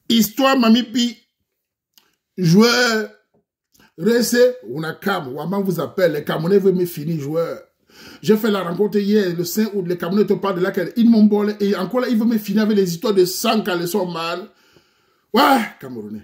Histoire Mamipi. Joueur. Restez. On a Cam. Waman vous appelle. Les Camerounais veulent me finir joueur. J'ai fait la rencontre hier, le 5 août. Les Camerounais te parlent de laquelle ils m'ont bolé. Et encore là, ils veulent me finir avec les histoires de sang quand elles sont mal. Ouais, Camerounais.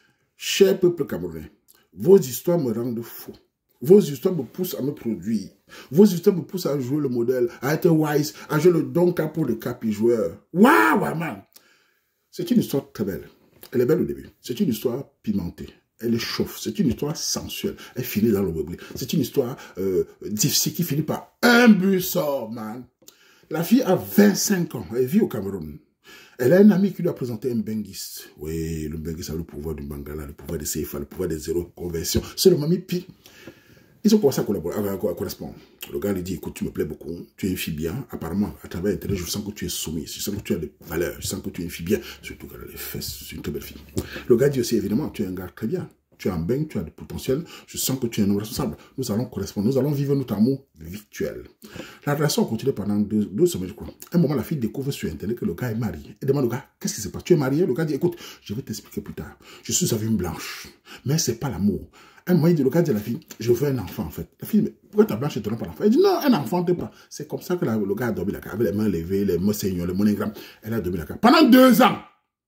Cher peuple camerounais. Vos histoires me rendent fou. Vos histoires me poussent à me produire. Vos histoires me poussent à jouer le modèle, à être wise, à jouer le don capo de capi joueur. Waouh, man. C'est une histoire très belle. Elle est belle au début. C'est une histoire pimentée. Elle est chauffe. C'est une histoire sensuelle. Elle finit dans le meublé. C'est une histoire difficile qui finit par un but sort, man. La fille a 25 ans. Elle vit au Cameroun. Elle a un ami qui lui a présenté un benguiste. Oui, le benguiste a le pouvoir du Bangala, le pouvoir des CFA, le pouvoir des zéro conversion. C'est le Mami Pi. Ils ont commencé à collaborer, à correspondre. Le gars lui dit, écoute, tu me plais beaucoup, tu es une fille bien. Apparemment, à travers Internet, je sens que tu es soumis, je sens que tu as des valeurs, je sens que tu es une fille bien. Surtout qu'elle a les fesses, c'est une très belle fille. Le gars dit aussi, évidemment, tu es un gars très bien. Tu as un bang, tu as du potentiel, je sens que tu es un homme responsable. Nous allons correspondre, nous allons vivre notre amour virtuel. La relation continue pendant deux semaines, je crois. À un moment, la fille découvre sur Internet que le gars est marié. Elle demande au gars, qu'est-ce qui se passe? Tu es marié? Le gars dit, écoute, je vais t'expliquer plus tard. Je suis avec une blanche, mais c'est pas l'amour. Un moyen de le gars dit à la fille, je veux un enfant en fait. La fille, mais pourquoi ta blanche ne te donne pas l'enfant? Elle dit, non, un enfant, t'es pas. C'est comme ça que le gars a dormi la carte, avec les mains levées, les mains saignants, les monogrammes. Elle a dormi la carte. Pendant 2 ans,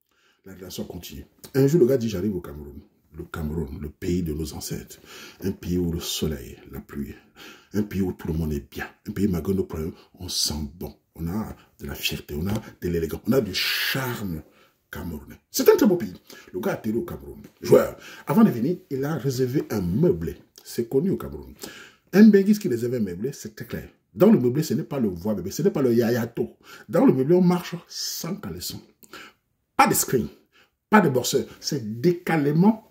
la relation continue. Un jour, le gars dit, j'arrive au Cameroun. Le Cameroun, le pays de nos ancêtres. Un pays où le soleil, la pluie. Un pays où tout le monde est bien. Un pays malgré nos problèmes, on sent bon. On a de la fierté, on a de l'élégance, on a du charme camerounais. C'est un très beau pays. Le gars a atterri au Cameroun. Joueur. Avant de venir, il a réservé un meublé. C'est connu au Cameroun. Un benguiste qui réserve un meublé, c'est très clair. Dans le meublé, ce n'est pas le voix bébé, ce n'est pas le yayato. Dans le meublé, on marche sans caleçon. Pas de screen. Pas de borseur, c'est décalement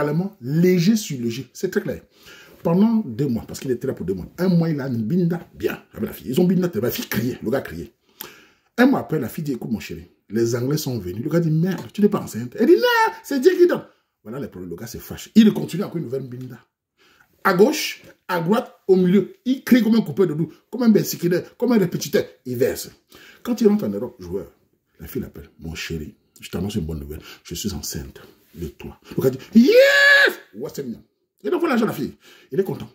léger sur léger. C'est très clair. Pendant 2 mois, parce qu'il était là pour 2 mois, 1 mois, il a une binda bien avec la fille. Ils ont binda, la fille criait, le gars criait. 1 mois après, la fille dit, écoute mon chéri, les Anglais sont venus. Le gars dit, merde, tu n'es pas enceinte. Elle dit, non, c'est Dieu qui donne. Voilà les problèmes, le gars se fâche. Il continue encore une nouvelle binda. À gauche, à droite, au milieu. Il crie comme un coupeur de doux, comme un bensiquinaire, comme un répétiteur. Il verse. Quand il rentre en Europe, joueur, la fille l'appelle, mon chéri. Je t'annonce une bonne nouvelle. Je suis enceinte de toi. Le gars dit, yes! Ouais, c'est mignon. Il envoie l'argent à la fille. Il est content.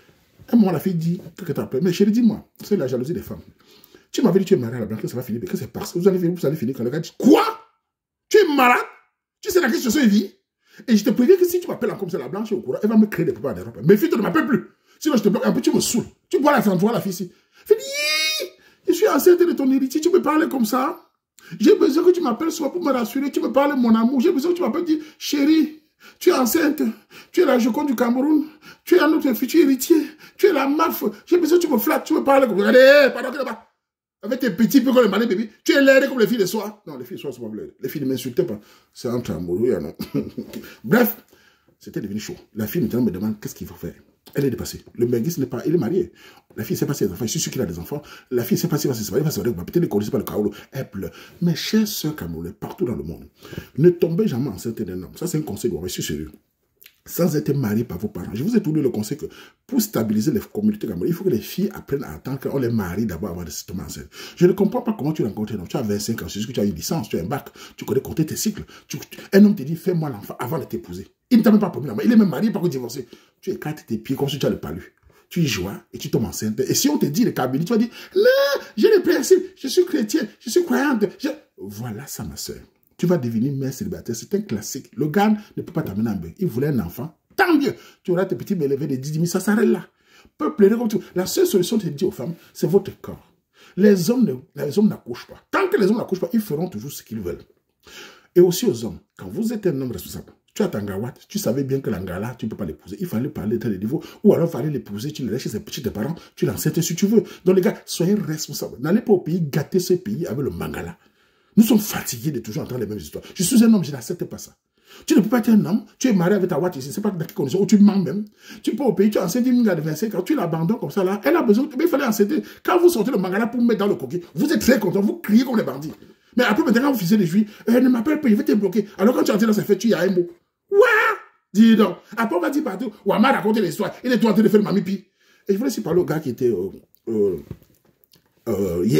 Un moment, la fille dit, qu'est-ce que t'as appelé? Mais chérie, dis-moi, c'est la jalousie des femmes. Tu m'avais dit, tu es marié à la blanche, que ça va finir. Mais que c'est parce que vous allez finir quand le gars dit, quoi? Tu es malade? Tu sais laquelle situation est vie? Et je te préviens que si tu m'appelles comme ça, la blanche est au courant, elle va me créer des problèmes en Europe. Mais fille, tu ne m'appelles plus. Sinon, je te bloque un peu, tu me saoules. Tu bois la fille ici. Elle dit, je suis enceinte de ton héritier, tu me parles comme ça? J'ai besoin que tu m'appelles soit pour me rassurer, tu me parles mon amour. J'ai besoin que tu m'appelles, dis, chérie, tu es enceinte, tu es la Joconde du Cameroun, tu es notre futur héritier, tu es la MAF. J'ai besoin que tu me flattes, tu me parles comme ça. Allez, pardon, que là-bas. Avec tes petits peu comme les malais bébés, tu es laidé comme les filles de soir. Non, les filles de soir, c'est pas bleu. Les filles ne m'insultaient pas. C'est entre amoureux, non. Bref, c'était devenu chaud. La fille maintenant me demande qu'est-ce qu'il faut faire. Elle est dépassée. Le benguiste n'est pas, il est marié. La fille sait pas si elle a des enfants. Je suis sûr qu'il a des enfants. La fille sait pas si elle va se séparer. Peut-être ne connaît pas le chaos. Elle pleure. Mes chers sœurs camerounais, partout dans le monde, ne tombez jamais enceinte d'un homme. Ça, c'est un conseil de je suis sérieux. Sans être marié par vos parents. Je vous ai donné le conseil que pour stabiliser les communautés camerounaises, il faut que les filles apprennent à attendre qu'on les marie d'abord avant de se tomber enceinte. Je ne comprends pas comment tu rencontres un homme. Tu as 25 ans, c'est juste que tu as une licence, tu as un bac, tu connais compter tes cycles. Un homme te dit, fais-moi l'enfant avant de t'épouser. Il ne t'a même pas promis la main. Il est même marié, pas que divorcé. Tu écartes tes pieds comme si tu as le palu. Tu y joues et tu tombes enceinte. Et si on te dit le Kabylie, tu vas dire, non, j'ai les principes, je suis chrétien, je suis croyante. Voilà ça, ma soeur. Tu vas devenir mère célibataire. C'est un classique. Le gars ne peut pas t'amener en bain. Il voulait un enfant. Tant mieux. Tu auras tes petits élevés de 10 000. Ça s'arrête là. Peut pleurer comme tout. La seule solution, je dis aux femmes, c'est votre corps. Les hommes n'accouchent pas. Tant que les hommes n'accouchent pas, ils feront toujours ce qu'ils veulent. Et aussi aux hommes. Quand vous êtes un homme responsable, tu as ta gawat, tu savais bien que l'angala, tu ne peux pas l'épouser. Il fallait parler de niveau. Ou alors, il fallait l'épouser, tu l'as chez tes parents, tu l'enceintes si tu veux. Donc, les gars, soyez responsables. N'allez pas au pays gâter ce pays avec le mangala. Nous sommes fatigués de toujours entendre les mêmes histoires. Je suis un homme, je n'accepte pas ça. Tu ne peux pas être un homme, tu es marié avec ta watch ici, c'est pas dans quelles conditions, ou tu mens même. Tu peux au pays, tu as enceinte une gars de 25 ans, tu l'abandonnes comme ça là, elle a besoin, mais il fallait enceinte. Quand vous sortez le mangala pour mettre dans le coquille, vous êtes très content, vous criez comme les bandits. Mais après, maintenant, vous fissez les juifs, ne m'appelle pas, il va te bloquer. Alors quand tu entres dans cette fête, tu y as un mot. Ouah! Dis donc. Après, on va dire partout, Ouama a raconté l'histoire, il est tout en train de faire le mamipi. Et je voulais aussi parler au gars qui était hier.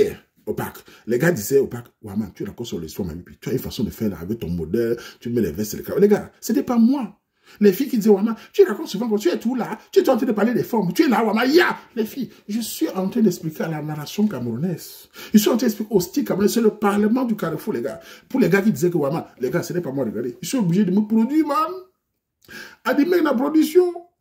au parc. Les gars disaient au parc, Ouama, tu es d'accord sur le soin, puis tu as une façon de faire avec ton modèle, tu mets les vestes et les cravates. Les gars, ce n'est pas moi. Les filles qui disaient, Ouama, tu es d'accord souvent, tu es tout là, tu es en train de parler des formes, tu es là, Ouama, ya, les filles. Je suis en train d'expliquer à la narration camerounaise. Je suis en train d'expliquer au style camerounais, c'est le parlement du Carrefour, les gars. Pour les gars qui disaient que, Ouama, les gars, ce n'est pas moi, regardez. Je suis obligé de me produire, man. À dire, mais la production.